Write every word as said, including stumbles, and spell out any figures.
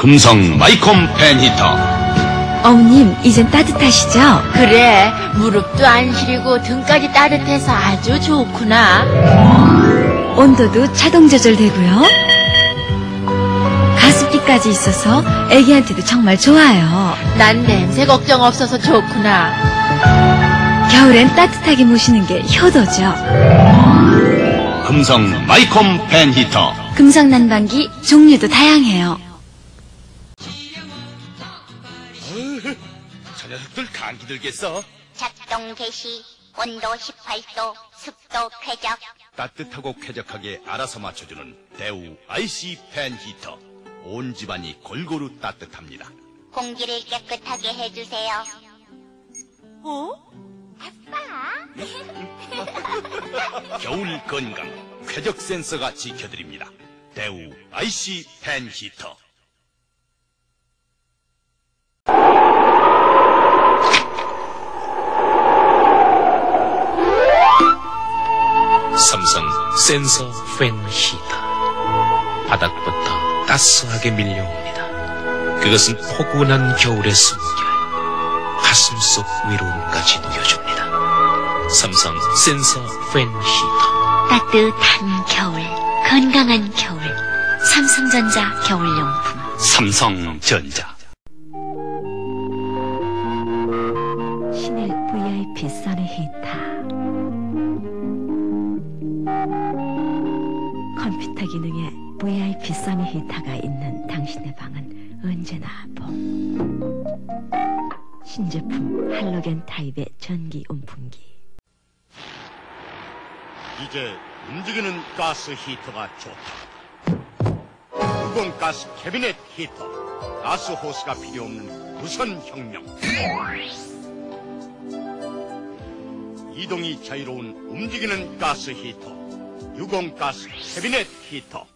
금성 마이콤 팬히터. 어머님, 이젠 따뜻하시죠? 그래, 무릎도 안 시리고 등까지 따뜻해서 아주 좋구나. 온도도 자동 조절되고요. 가습기까지 있어서 애기한테도 정말 좋아요. 난 냄새 걱정 없어서 좋구나. 겨울엔 따뜻하게 모시는 게 효도죠. 금성 마이콤 팬히터. 금성 난방기 종류도 다양해요. 저 녀석들 감기 들겠어. 작동 개시, 온도 십팔 도, 습도 쾌적. 따뜻하고 쾌적하게 알아서 맞춰주는 대우 아이씨 팬히터. 온 집안이 골고루 따뜻합니다. 공기를 깨끗하게 해주세요. 어? 아빠. 겨울 건강 쾌적 센서가 지켜드립니다. 대우 아이씨 팬히터. 삼성 센서 팬 히터. 바닥부터 따스하게 밀려옵니다. 그것은 포근한 겨울의 숨결, 가슴속 위로움까지 누겨줍니다. 삼성 센서 팬 히터. 따뜻한 겨울, 건강한 겨울. 삼성전자 겨울용품. 삼성전자. 신일 브이아이피 써니 히터. 컴퓨터 기능에 브이아이피 써니 히터가 있는 당신의 방은 언제나 봄. 신제품 할로겐 타입의 전기 온풍기. 이제 움직이는 가스 히터가 좋다. 무공가스 캐비넷 히터. 가스 호스가 필요 없는 무선 혁명. 이동이 자유로운 움직이는 가스 히터. 유공가스 캐비넷 히터.